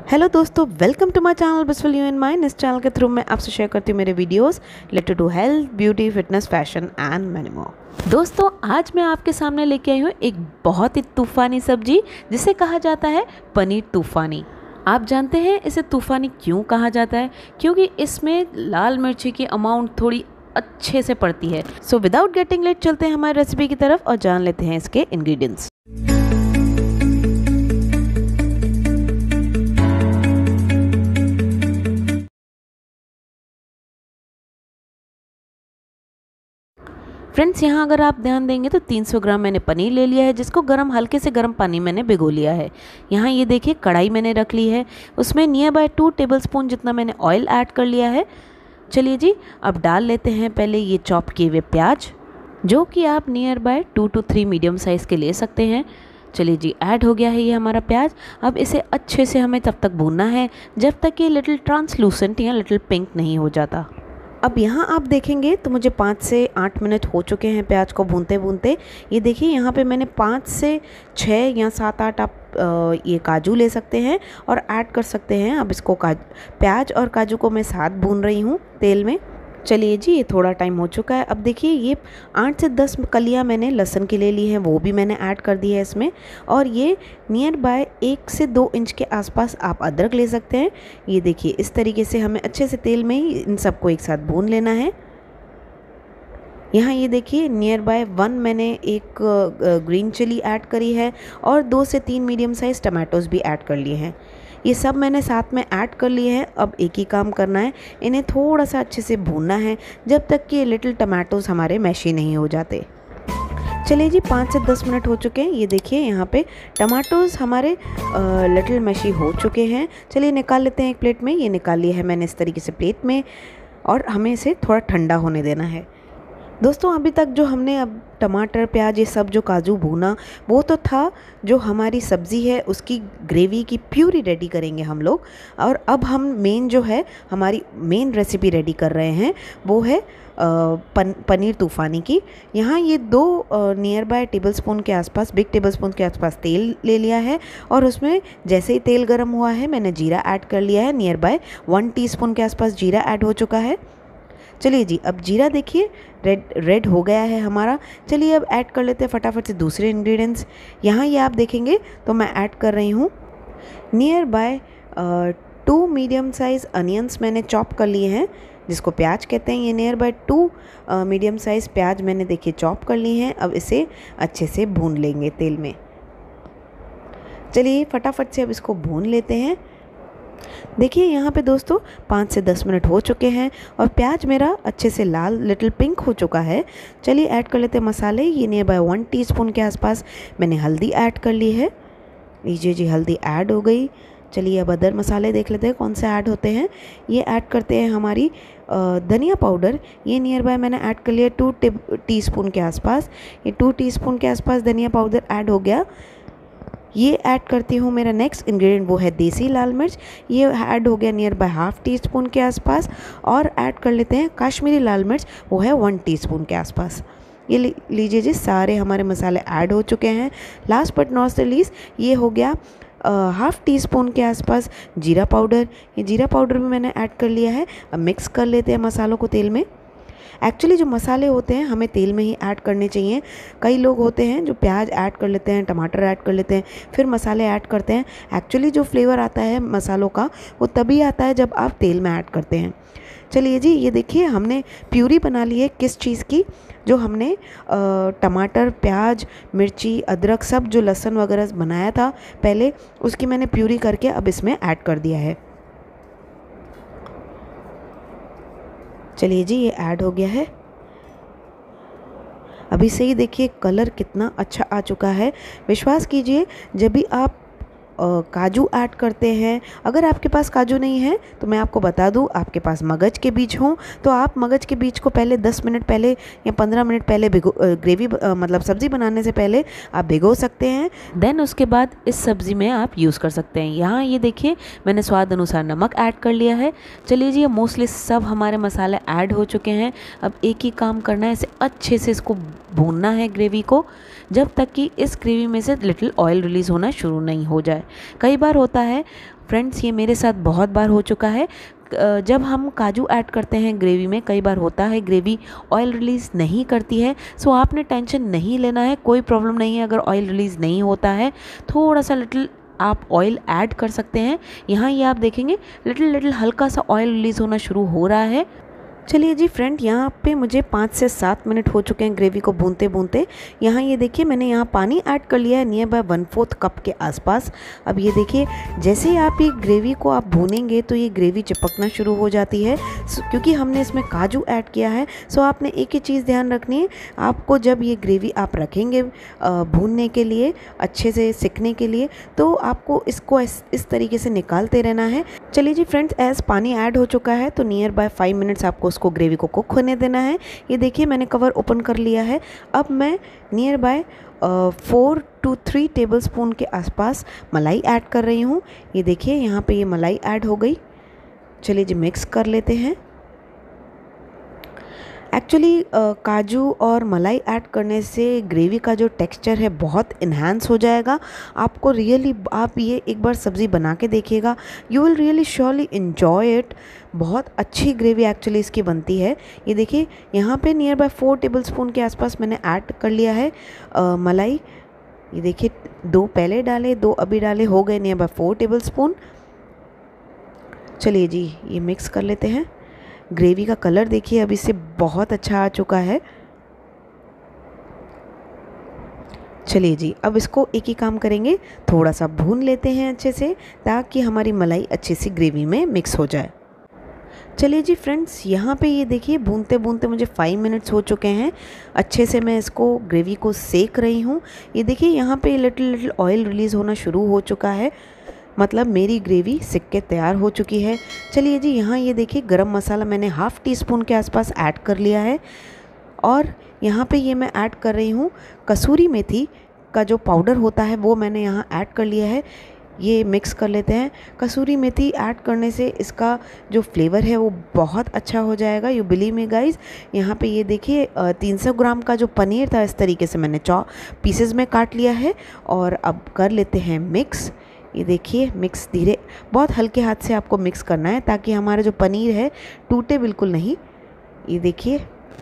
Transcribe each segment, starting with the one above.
Hello दोस्तों, welcome to my channel blissful you in mind. इस channel के through मैं आपसे शेयर करती हूँ मेरे videos related to health, beauty, fitness, fashion and many more. दोस्तों, आज मैं आपके सामने लेके आई हूँ एक बहुत ही तूफ़ानी सब्जी जिसे कहा जाता है पनीर तूफ़ानी। आप जानते हैं इसे तूफ़ानी क्यों कहा जाता है? क्योंकि इसमें लाल मिर्ची की अमाउंट थोड़ी अच्छे से पड़ती है। सो विदाउट गेटिंग लेट चलते हैं हमारी रेसिपी की तरफ और जान लेते हैं इसके इंग्रेडिएंट्स। फ्रेंड्स, यहाँ अगर आप ध्यान देंगे तो 300 ग्राम मैंने पनीर ले लिया है, जिसको हल्के से गर्म पानी मैंने भिगो लिया है। यहाँ ये देखिए कढ़ाई मैंने रख ली है, उसमें नियर बाय 2 टेबलस्पून जितना मैंने ऑयल ऐड कर लिया है। चलिए जी, अब डाल लेते हैं पहले ये चॉप किए हुए प्याज, जो कि आप nearby 2 to 3 medium size के ले सकते हैं। चलिए जी, ऐड हो गया है ये हमारा प्याज। अब इसे अच्छे से हमें तब तक भूनना है जब तक ये लिटिल ट्रांसलूसेंट या लिटिल पिंक नहीं हो जाता। अब यहाँ आप देखेंगे तो मुझे 5 से 8 मिनट हो चुके हैं प्याज को भूनते भूनते। ये देखिए यहाँ पे मैंने 5 से 6 या 7-8 आप ये काजू ले सकते हैं और ऐड कर सकते हैं। अब इसको प्याज और काजू को मैं साथ भून रही हूँ तेल में। चलिए जी, ये थोड़ा टाइम हो चुका है। अब देखिए ये 8 से 10 कलियाँ मैंने लहसुन की ले ली हैं, वो भी मैंने ऐड कर दी है इसमें। और ये नियर बाय 1 से 2 इंच के आसपास आप अदरक ले सकते हैं। ये देखिए इस तरीके से हमें अच्छे से तेल में ही इन सबको एक साथ भून लेना है। यहाँ ये देखिए नियर बाय 1 मैंने एक ग्रीन चिली ऐड करी है और 2 से 3 मीडियम साइज़ टमाटोज़ भी ऐड कर लिए हैं। ये सब मैंने साथ में ऐड कर लिए हैं। अब एक ही काम करना है, इन्हें थोड़ा सा अच्छे से भूनना है जब तक कि ये लिटिल टमाटोज़ हमारे मैशी नहीं हो जाते। चलिए जी, 5 से 10 मिनट हो चुके हैं। ये देखिए यहाँ पे टमाटोज़ हमारे लिटिल मैशी हो चुके हैं। चलिए निकाल लेते हैं एक प्लेट में। ये निकाल लिया है मैंने इस तरीके से प्लेट में और हमें इसे थोड़ा ठंडा होने देना है। दोस्तों, अभी तक जो हमने अब टमाटर, प्याज, ये सब जो काजू भूना वो तो था। जो हमारी सब्ज़ी है उसकी ग्रेवी की प्यूरी रेडी करेंगे हम लोग। और अब हम मेन जो है हमारी मेन रेसिपी रेडी कर रहे हैं, वो है पनीर तूफ़ानी की। यहाँ ये 2 नियर बाय टेबलस्पून के आसपास, बिग टेबलस्पून के आसपास तेल ले लिया है और उसमें जैसे ही तेल गर्म हुआ है मैंने जीरा ऐड कर लिया है। नियर बाय 1 टीस्पून के आसपास जीरा ऐड हो चुका है। चलिए जी, अब जीरा देखिए रेड हो गया है हमारा। चलिए अब ऐड कर लेते हैं फटाफट से दूसरे इंग्रेडिएंट्स। यहाँ ये आप देखेंगे तो मैं ऐड कर रही हूँ nearby 2 medium size onions मैंने चॉप कर लिए हैं, जिसको प्याज कहते हैं। ये नियर बाय 2 मीडियम साइज़ प्याज मैंने देखिए चॉप कर लिए हैं। अब इसे अच्छे से भून लेंगे तेल में। चलिए फटाफट से अब इसको भून लेते हैं। देखिए यहाँ पे दोस्तों 5 से 10 मिनट हो चुके हैं और प्याज मेरा अच्छे से लाल लिटिल पिंक हो चुका है। चलिए ऐड कर लेते हैं मसाले। ये नियर बाय 1 टीस्पून के आसपास मैंने हल्दी ऐड कर ली है। लीजिए जी, हल्दी ऐड हो गई। चलिए अब अदर मसाले देख लेते हैं कौन से ऐड होते हैं। ये ऐड करते हैं हमारी धनिया पाउडर। ये नियर बाय मैंने ऐड कर लिया 2 टीस्पून के आसपास। ये 2 टीस्पून के आसपास धनिया पाउडर ऐड हो गया। ये ऐड करती हूँ मेरा नेक्स्ट इंग्रेडिएंट, वो है देसी लाल मिर्च। ये ऐड हो गया नियर बाय 1/2 टीस्पून के आसपास। और ऐड कर लेते हैं कश्मीरी लाल मिर्च, वो है 1 टीस्पून के आसपास। ये लीजिए जी, सारे हमारे मसाले ऐड हो चुके हैं। Last but not the least, ये हो गया 1/2 टीस्पून के आसपास जीरा पाउडर। ये जीरा पाउडर भी मैंने ऐड कर लिया है। अब मिक्स कर लेते हैं मसालों को तेल में। एक्चुअली जो मसाले होते हैं हमें तेल में ही ऐड करने चाहिए। कई लोग होते हैं जो प्याज ऐड कर लेते हैं, टमाटर ऐड कर लेते हैं, फिर मसाले ऐड करते हैं। एक्चुअली जो फ्लेवर आता है मसालों का वो तभी आता है जब आप तेल में ऐड करते हैं। चलिए जी, ये देखिए हमने प्यूरी बना ली है किस चीज़ की, जो हमने टमाटर, प्याज, मिर्ची, अदरक, सब जो लहसुन वगैरह बनाया था पहले, उसकी मैंने प्यूरी करके अब इसमें ऐड कर दिया है। चलिए जी, ये ऐड हो गया है। अभी से ही देखिए कलर कितना अच्छा आ चुका है। विश्वास कीजिए, जब भी आप काजू ऐड करते हैं, अगर आपके पास काजू नहीं है तो मैं आपको बता दूं, आपके पास मगज के बीज हों तो आप मगज के बीज को पहले 10 मिनट पहले या 15 मिनट पहले ग्रेवी मतलब सब्ज़ी बनाने से पहले आप भिगो सकते हैं। देन उसके बाद इस सब्ज़ी में आप यूज़ कर सकते हैं। यहाँ ये देखिए मैंने स्वाद अनुसार नमक ऐड कर लिया है। चलिए जी, मोस्टली सब हमारे मसाले ऐड हो चुके हैं। अब एक ही काम करना है, इसे अच्छे से इसको भूनना है ग्रेवी को, जब तक कि इस ग्रेवी में से लिटिल ऑयल रिलीज़ होना शुरू नहीं हो जाए। कई बार होता है फ्रेंड्स ये मेरे साथ बहुत बार हो चुका है। जब हम काजू ऐड करते हैं ग्रेवी में, कई बार होता है ग्रेवी ऑयल रिलीज़ नहीं करती है। सो आपने टेंशन नहीं लेना है, कोई प्रॉब्लम नहीं है अगर ऑयल रिलीज़ नहीं होता है। थोड़ा सा लिटिल आप ऑयल ऐड कर सकते हैं। यहाँ ये आप देखेंगे लिटिल लिटिल हल्का सा ऑयल रिलीज़ होना शुरू हो रहा है। चलिए जी फ्रेंड, यहाँ पे मुझे 5 से 7 मिनट हो चुके हैं ग्रेवी को भूनते भूनते। यहाँ ये देखिए मैंने यहाँ पानी ऐड कर लिया है नियर बाय 1/4 कप के आसपास। अब ये देखिए जैसे ही आप ये ग्रेवी को आप भूनेंगे तो ये ग्रेवी चिपकना शुरू हो जाती है, क्योंकि हमने इसमें काजू ऐड किया है। सो आपने एक ही चीज़ ध्यान रखनी है, आपको जब ये ग्रेवी आप रखेंगे भूनने के लिए, अच्छे से सिकने के लिए, तो आपको इसको इस तरीके से निकालते रहना है। चलिए जी फ्रेंड्स, एज पानी ऐड हो चुका है तो नियर बाय 5 मिनट्स आपको उसको ग्रेवी को कुक होने देना है। ये देखिए मैंने कवर ओपन कर लिया है। अब मैं नियर बाय 4 to 3 टेबलस्पून के आसपास मलाई ऐड कर रही हूँ। ये देखिए यहाँ पे ये मलाई ऐड हो गई। चलिए जी मिक्स कर लेते हैं। एक्चुअली काजू और मलाई ऐड करने से ग्रेवी का जो टेक्सचर है बहुत इन्हांस हो जाएगा। आपको रियली, आप ये एक बार सब्ज़ी बना के देखिएगा, you will really surely enjoy it. बहुत अच्छी ग्रेवी एक्चुअली इसकी बनती है। ये देखिए यहाँ पे नियर बाय 4 टेबलस्पून के आसपास मैंने ऐड कर लिया है मलाई। ये देखिए 2 पहले डाले, 2 अभी डाले, हो गए नियर बाय 4 टेबलस्पून। चलिए जी ये मिक्स कर लेते हैं। ग्रेवी का कलर देखिए अभी से बहुत अच्छा आ चुका है। चलिए जी अब इसको एक ही काम करेंगे, थोड़ा सा भून लेते हैं अच्छे से, ताकि हमारी मलाई अच्छे से ग्रेवी में मिक्स हो जाए। चलिए जी फ्रेंड्स, यहाँ पे ये देखिए भूनते भूनते मुझे 5 मिनट्स हो चुके हैं। अच्छे से मैं इसको ग्रेवी को सेक रही हूँ। ये देखिए यहाँ पे लिटिल लिटिल ऑयल रिलीज़ होना शुरू हो चुका है, मतलब मेरी ग्रेवी सिक के तैयार हो चुकी है। चलिए जी यहाँ ये देखिए गरम मसाला मैंने ½ टीस्पून के आसपास ऐड कर लिया है, और यहाँ पे ये मैं ऐड कर रही हूँ कसूरी मेथी का जो पाउडर होता है वो मैंने यहाँ ऐड कर लिया है। ये मिक्स कर लेते हैं। कसूरी मेथी ऐड करने से इसका जो फ्लेवर है वो बहुत अच्छा हो जाएगा, यू बिलीव मी गाइस। यहाँ पे ये देखिए 300 ग्राम का जो पनीर था इस तरीके से मैंने पीसेस में काट लिया है, और अब कर लेते हैं मिक्स। ये देखिए मिक्स धीरे, बहुत हल्के हाथ से आपको मिक्स करना है ताकि हमारा जो पनीर है टूटे बिल्कुल नहीं। ये देखिए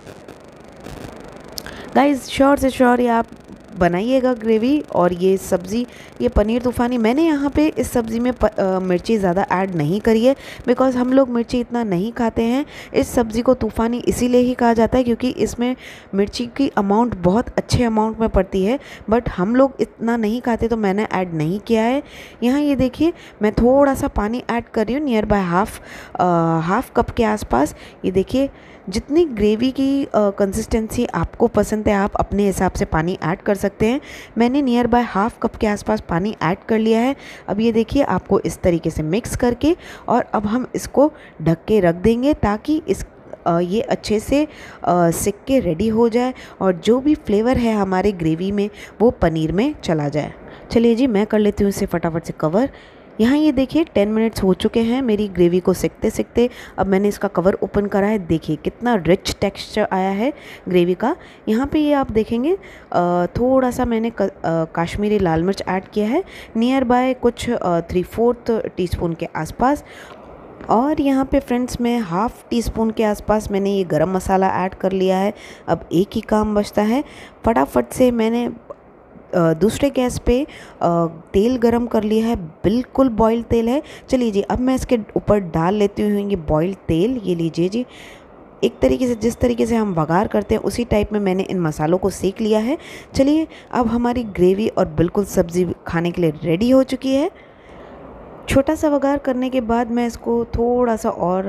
गाइस, श्योर से श्योर ये आप बनाइएगा ग्रेवी। और ये सब्ज़ी, ये पनीर तूफ़ानी, मैंने यहाँ पे इस सब्ज़ी में मिर्ची ज़्यादा ऐड नहीं करी है, बिकॉज़ हम लोग मिर्ची इतना नहीं खाते हैं। इस सब्ज़ी को तूफ़ानी इसीलिए ही कहा जाता है क्योंकि इसमें मिर्ची की अमाउंट बहुत अच्छे अमाउंट में पड़ती है, बट हम लोग इतना नहीं खाते तो मैंने ऐड नहीं किया है। यहाँ ये देखिए मैं थोड़ा सा पानी ऐड कर रही हूँ, नियर बाय हाफ कप के आसपास। ये देखिए जितनी ग्रेवी की कंसिस्टेंसी आपको पसंद है आप अपने हिसाब से पानी ऐड कर सकते हैं। मैंने नियर बाय ½ कप के आसपास पानी ऐड कर लिया है। अब ये देखिए आपको इस तरीके से मिक्स करके, और अब हम इसको ढक के रख देंगे ताकि ये अच्छे से सिक के रेडी हो जाए, और जो भी फ्लेवर है हमारे ग्रेवी में वो पनीर में चला जाए। चलिए जी मैं कर लेती हूँ इसे फटाफट से कवर। यहाँ ये देखिए 10 मिनट्स हो चुके हैं मेरी ग्रेवी को सिकते सिकते। अब मैंने इसका कवर ओपन करा है, देखिए कितना रिच टेक्सचर आया है ग्रेवी का। यहाँ पे ये आप देखेंगे थोड़ा सा मैंने कश्मीरी लाल मिर्च ऐड किया है, नियर बाय कुछ 3/4 टीस्पून के आसपास। और यहाँ पे फ्रेंड्स मैं ½ टीस्पून के आसपास मैंने ये गरम मसाला ऐड कर लिया है। अब एक ही काम बचता है, फटाफट से मैंने दूसरे गैस पे तेल गरम कर लिया है, बिल्कुल बॉइल्ड तेल है। चलिए जी अब मैं इसके ऊपर डाल लेती हूँ ये बॉइल्ड तेल। ये लीजिए जी, एक तरीके से जिस तरीके से हम बघार करते हैं उसी टाइप में मैंने इन मसालों को सेक लिया है। चलिए अब हमारी ग्रेवी और बिल्कुल सब्ज़ी खाने के लिए रेडी हो चुकी है। छोटा सा वघार करने के बाद मैं इसको थोड़ा सा और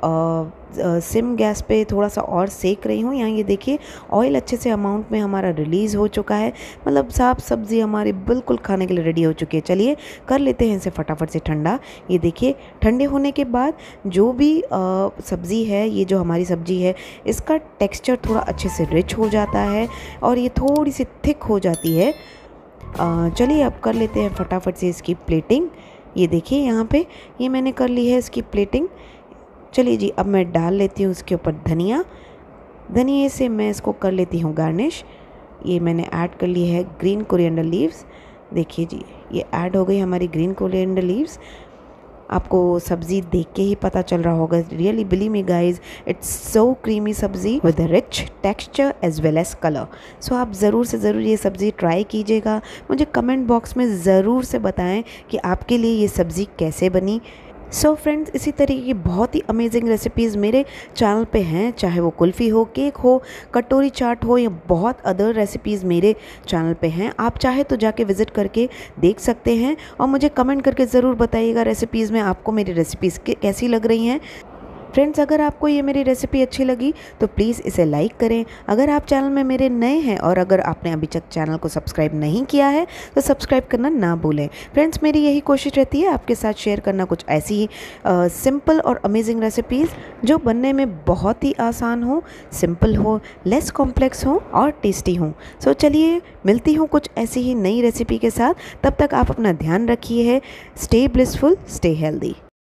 सिम गैस पे थोड़ा सा और सेक रही हूँ। यहाँ ये देखिए ऑयल अच्छे से अमाउंट में हमारा रिलीज़ हो चुका है, मतलब साफ सब्ज़ी हमारी बिल्कुल खाने के लिए रेडी हो चुकी है। चलिए कर लेते हैं इसे फटाफट से ठंडा। ये देखिए ठंडे होने के बाद जो भी सब्ज़ी है, ये जो हमारी सब्ज़ी है इसका टेक्स्चर थोड़ा अच्छे से रिच हो जाता है और ये थोड़ी सी थिक हो जाती है। चलिए अब कर लेते हैं फटाफट से इसकी प्लेटिंग। ये देखिए यहाँ पे ये मैंने कर ली है इसकी प्लेटिंग। चलिए जी अब मैं डाल लेती हूँ उसके ऊपर धनिया से मैं इसको कर लेती हूँ गार्निश। ये मैंने ऐड कर ली है ग्रीन कोरिएंडर लीव्स। देखिए जी ये ऐड हो गई हमारी ग्रीन कोरिएंडर लीव्स। आपको सब्ज़ी देख के ही पता चल रहा होगा। Really believe me guys, it's so creamy sabzi with rich texture as well as colour. So आप ज़रूर से ज़रूर ये सब्ज़ी ट्राई कीजिएगा। मुझे कमेंट बॉक्स में ज़रूर से बताएं कि आपके लिए ये सब्ज़ी कैसे बनी। सो फ्रेंड्स, इसी तरीके की बहुत ही अमेजिंग रेसिपीज़ मेरे चैनल पे हैं, चाहे वो कुल्फ़ी हो, केक हो, कटोरी चाट हो या बहुत अदर रेसिपीज़ मेरे चैनल पे हैं। आप चाहे तो जाके विज़िट करके देख सकते हैं और मुझे कमेंट करके ज़रूर बताइएगा रेसिपीज़ में आपको मेरी रेसिपीज़ कैसी लग रही हैं। फ्रेंड्स, अगर आपको ये मेरी रेसिपी अच्छी लगी तो प्लीज़ इसे लाइक करें। अगर आप चैनल में मेरे नए हैं और अगर आपने अभी तक चैनल को सब्सक्राइब नहीं किया है तो सब्सक्राइब करना ना भूलें। फ्रेंड्स, मेरी यही कोशिश रहती है आपके साथ शेयर करना कुछ ऐसी ही सिंपल और अमेजिंग रेसिपीज़ जो बनने में बहुत ही आसान हो, सिंपल हो, लेस कॉम्प्लेक्स हो और टेस्टी हो। सो चलिए मिलती हूँ कुछ ऐसी ही नई रेसिपी के साथ। तब तक आप अपना ध्यान रखिए। Stay blissful, stay healthy.